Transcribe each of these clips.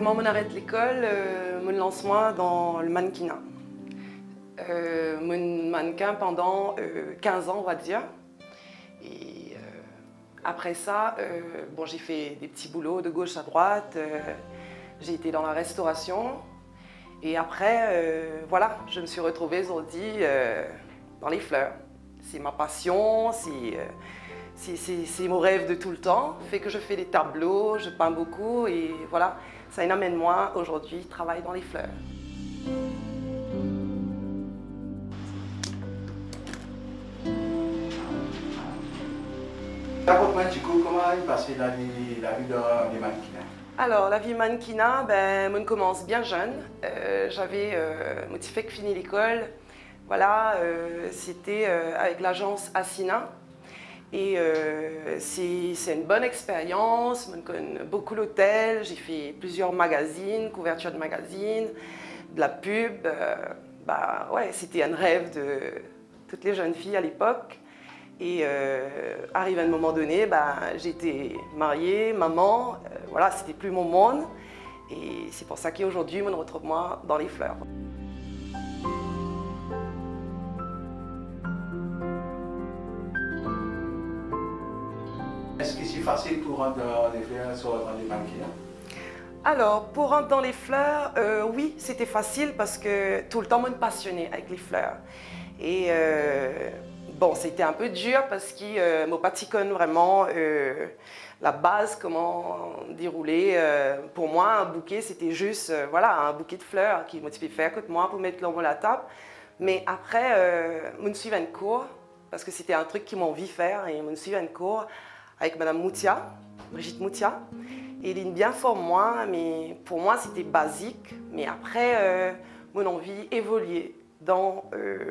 Comment on arrête l'école? Mon lance-moi dans le mannequinat. Mon mannequin pendant 15 ans, on va dire. Et après ça, bon, j'ai fait des petits boulots de gauche à droite. J'ai été dans la restauration. Et après, voilà, je me suis retrouvée aujourd'hui dans les fleurs. C'est ma passion, c'est mon rêve de tout le temps. Fait que je fais des tableaux, je peins beaucoup et voilà, ça amène moi aujourd'hui travailler dans les fleurs. Raconte-moi du coup comment il passait la vie des mannequins. Alors, la vie mannequinat, ben, on commence bien jeune. J'avais fait que fini l'école. Voilà, c'était avec l'agence Assina. Et c'est une bonne expérience, je connais beaucoup l'hôtel, j'ai fait plusieurs magazines, couvertures de magazines, de la pub. Bah, ouais, c'était un rêve de toutes les jeunes filles à l'époque. Et arrivé à un moment donné, bah, j'étais mariée, maman, voilà, c'était plus mon monde. Et c'est pour ça qu'aujourd'hui, on me retrouve moi dans les fleurs. Est-ce que c'est facile pour rentrer dans les fleurs sur les mannequins? Alors, pour rentrer dans les fleurs, oui, c'était facile parce que tout le temps, moi, me passionnais avec les fleurs. Et bon, c'était un peu dur parce que mon paticone vraiment la base, comment dérouler. Pour moi, un bouquet, c'était juste voilà, un bouquet de fleurs qui motivait faire que moi pour mettre l'ombre à la table. Mais après, je me suis à une cours parce que c'était un truc qui m'a envie de faire et je me suis à une cours avec Madame Moutia, Brigitte Moutia. Et il est bien fort moi, mais pour moi c'était basique. Mais après, mon envie évoluait dans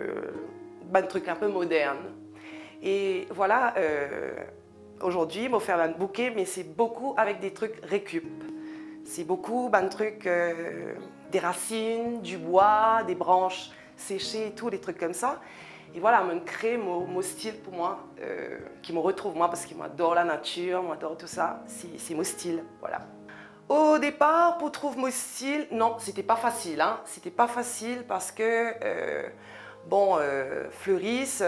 un truc un peu moderne. Et voilà, aujourd'hui, je vais faire un bouquet, mais c'est beaucoup avec des trucs récup. C'est beaucoup un truc, des racines, du bois, des branches séchées et tout, des trucs comme ça. Et voilà, je crée mon style pour moi, qui me retrouve moi, parce que moi j'adore la nature, moi j'adore tout ça, c'est mon style, voilà. Au départ, pour trouver mon style, non, c'était pas facile, hein. C'était pas facile parce que, bon, fleuriste,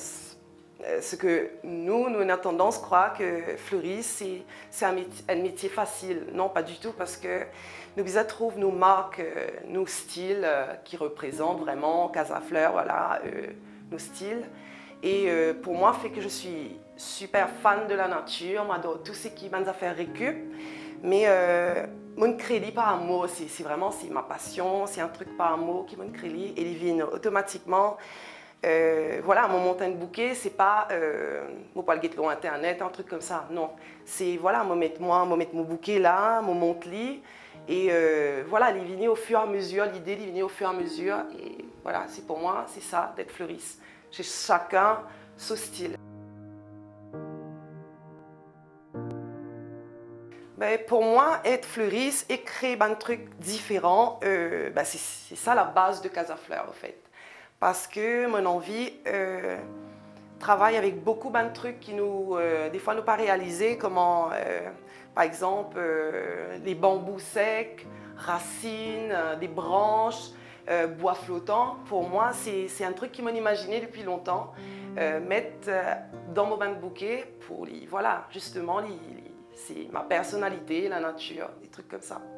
ce que nous avons tendance à croire que fleuriste, c'est un métier facile. Non, pas du tout, parce que nous trouvons nos marques, nos styles qui représentent vraiment Casa Fleur, voilà, nos styles. Et pour moi, fait que je suis super fan de la nature, moi, de tout ce qui m'a fait récup. Mais mon crédit par amour, c'est vraiment ma passion, c'est un truc par amour qui mon crédit et il vient automatiquement. Voilà, mon montagne de bouquet, c'est pas mon palguette long internet, un truc comme ça, non. C'est voilà, mettre mon bouquet là, mon monte-lit, et voilà, il vient au fur et à mesure, l'idée il vient au fur et à mesure, et voilà, c'est pour moi, c'est ça, d'être fleuriste. J'ai chacun son style. Ben, pour moi, être fleuriste et créer un truc différent, ben, c'est ça la base de Casa Fleur, en fait. Parce que mon envie travaille avec beaucoup de trucs qui nous, des fois, nous pas réalisés, comme par exemple les bambous secs, racines, des branches, bois flottant. Pour moi, c'est un truc qui m'a imaginé depuis longtemps, mettre dans mon bouquet pour, voilà, justement, c'est ma personnalité, la nature, des trucs comme ça.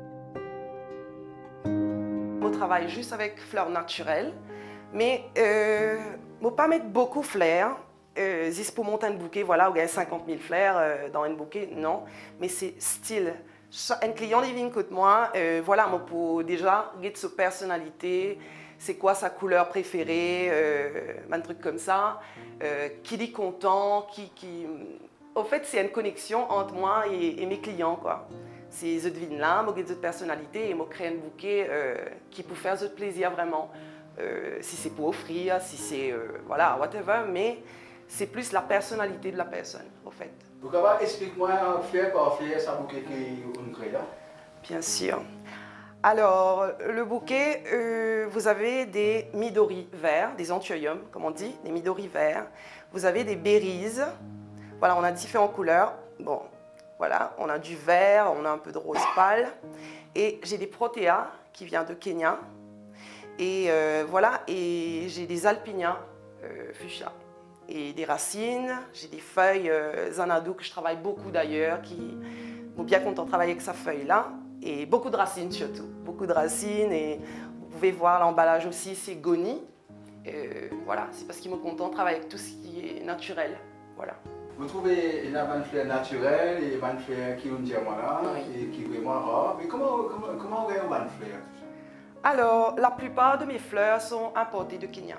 Je travaille juste avec fleurs naturelles, mais je ne pas mettre beaucoup de fleurs. Juste pour monter un bouquet, voilà, où il y a 50 000 fleurs dans un bouquet, non. Mais c'est style. Un client qui vient côté moi, voilà, moi pour déjà guetter sa personnalité, c'est quoi sa couleur préférée, un truc comme ça, qui est content, En fait, c'est une connexion entre moi et mes clients, quoi. C'est je devine là, je guette personnalité et je crée un bouquet qui peut faire plaisir vraiment. Si c'est pour offrir, si c'est voilà, whatever, mais c'est plus la personnalité de la personne, en fait. Donc, explique-moi fleur par fleur, ça bouquet qu'on crée là. Bien sûr. Alors, le bouquet, vous avez des midori verts, des anthuriums, comme on dit, des midori verts. Vous avez des bérises. Voilà, on a différentes couleurs. Bon, voilà, on a du vert, on a un peu de rose pâle. Et j'ai des protéas qui viennent de Kenya. Et voilà, et j'ai des alpinias fuchsia. Et des racines, j'ai des feuilles Xanadu que je travaille beaucoup d'ailleurs, qui m'ont bien content de travailler avec sa feuille-là. Et beaucoup de racines surtout, beaucoup de racines. Et vous pouvez voir l'emballage aussi, c'est Goni. Voilà, c'est parce qu'ils me content de travailler avec tout ce qui est naturel. Voilà. Vous trouvez une bonne fleur naturelle et une bonne fleur qui ont diamant et qui est vraiment rare. Mais comment on gagne une bonne fleur? Alors, la plupart de mes fleurs sont importées de Kenya.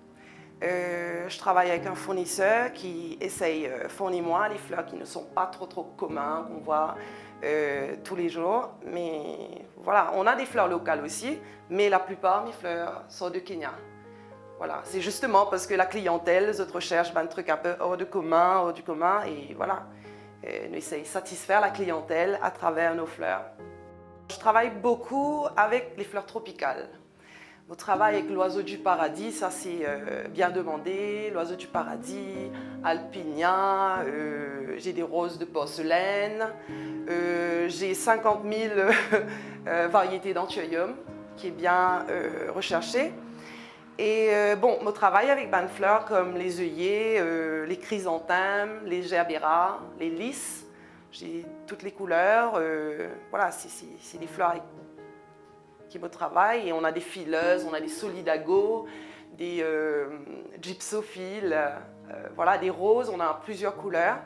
Je travaille avec un fournisseur qui essaye de fournir moi les fleurs qui ne sont pas trop communs, qu'on voit tous les jours. Mais voilà, on a des fleurs locales aussi, mais la plupart de mes fleurs sont de Kenya. Voilà, c'est justement parce que la clientèle, les autres recherchent un truc un peu hors du commun, et voilà. On essaye de satisfaire la clientèle à travers nos fleurs. Je travaille beaucoup avec les fleurs tropicales. On travaille avec l'oiseau du paradis, ça c'est bien demandé. L'oiseau du paradis, alpinia, j'ai des roses de porcelaine, j'ai 50 000 variétés d'anthurium qui est bien recherché. Et bon, on travaille avec des fleurs comme les œillets, les chrysanthèmes, les gerberas, les lys. J'ai toutes les couleurs. Voilà, c'est des fleurs qui me travaillent. Et on a des fileuses, on a des solidago, des gypsophiles, voilà, des roses. On a plusieurs couleurs.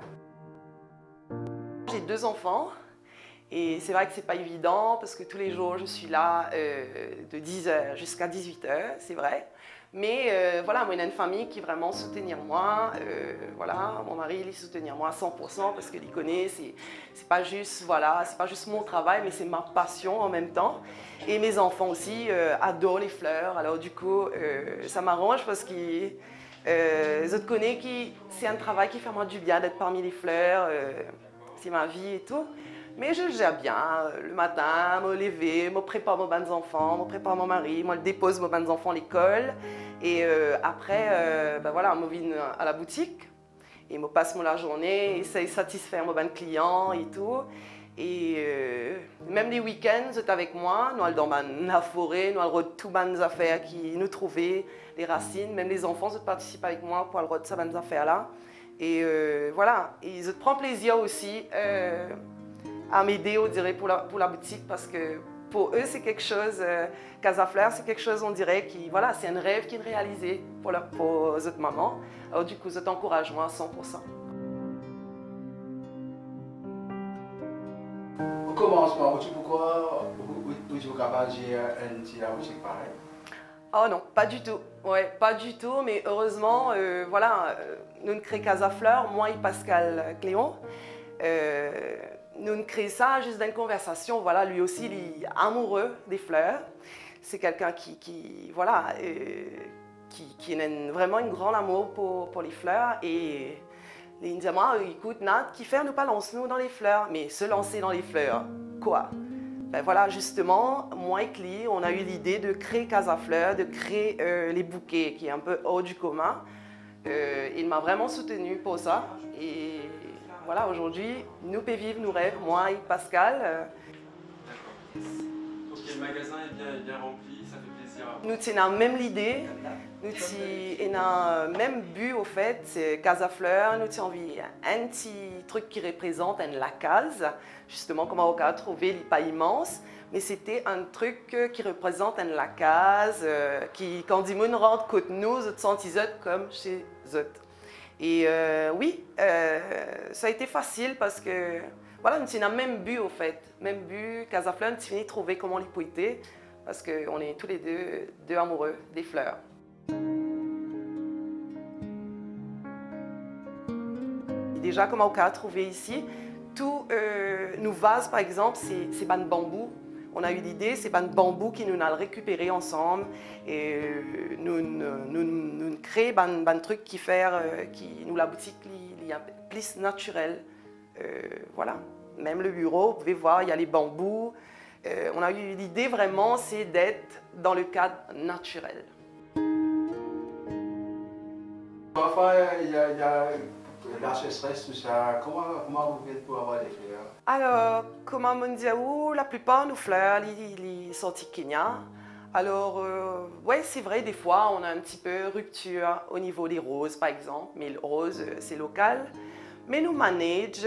J'ai 2 enfants. Et c'est vrai que c'est pas évident parce que tous les jours je suis là de 10h jusqu'à 18h, c'est vrai. Mais voilà, moi j'ai une famille qui vraiment soutenir moi. Voilà, mon mari il soutenir moi à 100% parce qu'il connaît. C'est pas juste voilà, c'est pas juste mon travail, mais c'est ma passion en même temps. Et mes enfants aussi adorent les fleurs. Alors du coup, ça m'arrange parce qu'ils autres connaissent que c'est un travail qui fait moi du bien d'être parmi les fleurs. C'est ma vie et tout. Mais je le gère bien. Le matin, me lever, me prépare mes bonnes enfants, me prépare mon mari, moi le dépose mes bonnes enfants à l'école. Et après, ben voilà, je viens à la boutique et je passe la journée, essaye de satisfaire mes bonnes clients et tout. Et même les week-ends, c'est avec moi. Nous allons dans la forêt, nous allons toutes les bonnes affaires qui nous trouver, les racines. Même les enfants, ils participent avec moi pour aller ces bonnes affaires-là. Et voilà, et ils prennent plaisir aussi à m'aider, on dirait, pour la boutique, parce que pour eux, c'est quelque chose, Casa Fleurs, c'est quelque chose, on dirait, qui, voilà, c'est un rêve qui est réalisé pour notre maman. Alors du coup, cet encouragement à 100%. Au commencement, pourquoi vous êtes capable de gérer une petite boutique pareille? Oh non, pas du tout. Ouais, pas du tout, mais heureusement, voilà, nous créons Casa Fleurs, moi et Pascal Cléon. Nous créons ça juste d'une conversation. Voilà, lui aussi, il est amoureux des fleurs. C'est quelqu'un voilà, qui a vraiment un grand amour pour les fleurs. Et il me dit à moi, écoute Nat, qui fait nous pas lancer-nous dans les fleurs? Mais se lancer dans les fleurs, quoi? Ben voilà, justement, moi et Cli, on a eu l'idée de créer Casa Fleurs, de créer les bouquets, qui est un peu hors du commun. Il m'a vraiment soutenu pour ça. Et voilà, aujourd'hui, nous pouvons vivre nos rêves, moi et Pascal. D'accord. Donc le magasin est bien rempli, ça fait plaisir à vous. Nous avons même l'idée, nous avons même but au fait, c'est Casa Fleurs, nous avons envie un petit truc qui représente la case, justement comme on a trouvé, il n'est pas immense, mais c'était un truc qui représente la case, qui quand ils nous rendent compte nous, nous sentons comme chez eux. Et oui, ça a été facile parce que voilà, nous avons même but au fait, même but, Casa Fleurs, nous avons trouvé comment les poiter parce qu'on est tous les deux amoureux des fleurs. Et déjà, comme on a trouvé ici, tous nos vases par exemple, c'est ban bambou. On a eu l'idée, c'est ban bambou qui nous a récupéré ensemble et nous créons ban truc qui nous la boutique est plus naturelle. Voilà, même le bureau, vous pouvez voir, il y a les bambous. On a eu l'idée vraiment, c'est d'être dans le cadre naturel. Parfois, il y a la sécheresse, tout ça, comment vous faites pour avoir des fleurs? Alors, comme on dit, la plupart de nos fleurs, ils sont du Kenya. Alors, oui, c'est vrai, des fois, on a un petit peu rupture au niveau des roses, par exemple. Mais le rose, c'est local. Mais nous manage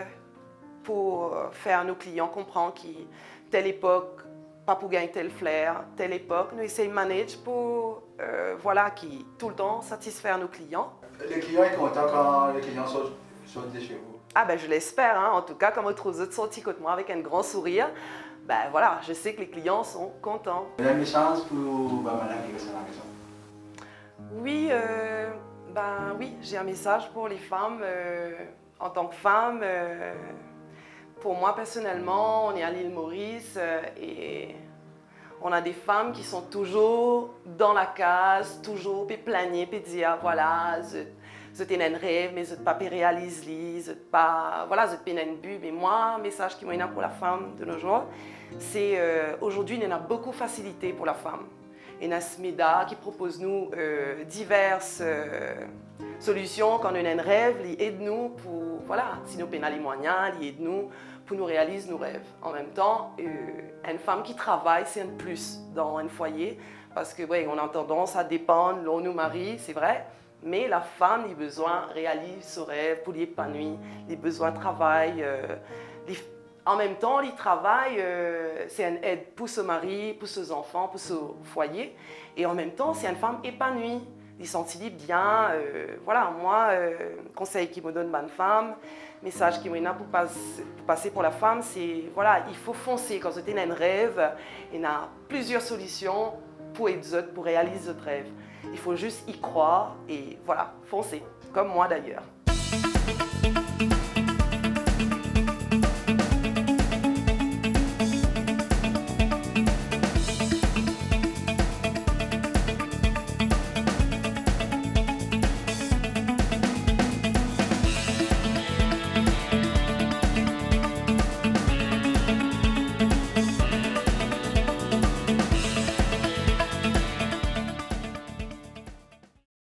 pour faire nos clients comprendre qu'à telle époque, pas pour gagner telle fleur, telle époque. Nous essayons de manager pour, voilà, qui tout le temps satisfaire nos clients. Les clients sont contents quand les clients sont de chez vous? Ah ben je l'espère, hein. En tout cas, comme autres autres sorties côté moi avec un grand sourire, ben voilà, je sais que les clients sont contents. Vous avez un message pour madame qui reste à la maison? Oui, oui, j'ai un message pour les femmes. En tant que femme, pour moi personnellement, on est à l'île Maurice et on a des femmes qui sont toujours dans la case, toujours plaigner, dire voilà, je t'ai un rêve, mais je ne pas réaliser, je pas, voilà, je t'ai un but. Mais moi, le message qui m'a pour la femme de nos jours, c'est aujourd'hui, il y en a beaucoup de facilité pour la femme. Il y a SMEDA qui propose nous diverses solutions quand on a un rêve, il aide-nous pour, voilà, si nous avons les moyens, il aide-nous pour nous réaliser nos rêves. En même temps, une femme qui travaille, c'est un plus dans un foyer, parce que ouais, on a tendance à dépendre, l'on nous marie, c'est vrai, mais la femme a besoin de réaliser son rêve pour l'épanouir, il a besoin de travail. En même temps, le travail, c'est une aide pour son mari, pour ses enfants, pour son foyer. Et en même temps, c'est une femme épanouie. Il sentit bien. Voilà, moi, conseil qui me donne bonne femme, message qui me donne pour passer pour la femme, c'est voilà, il faut foncer. Quand vous avez un rêve, il y a plusieurs solutions pour aider pour réaliser votre rêve. Il faut juste y croire et voilà, foncer, comme moi d'ailleurs.